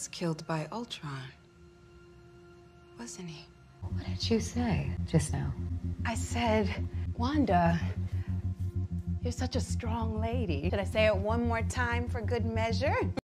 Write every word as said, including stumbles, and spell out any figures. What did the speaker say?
killed by Ultron, wasn't he? What did you say just now? I said, Wanda, you're such a strong lady. Did I say it one more time for good measure?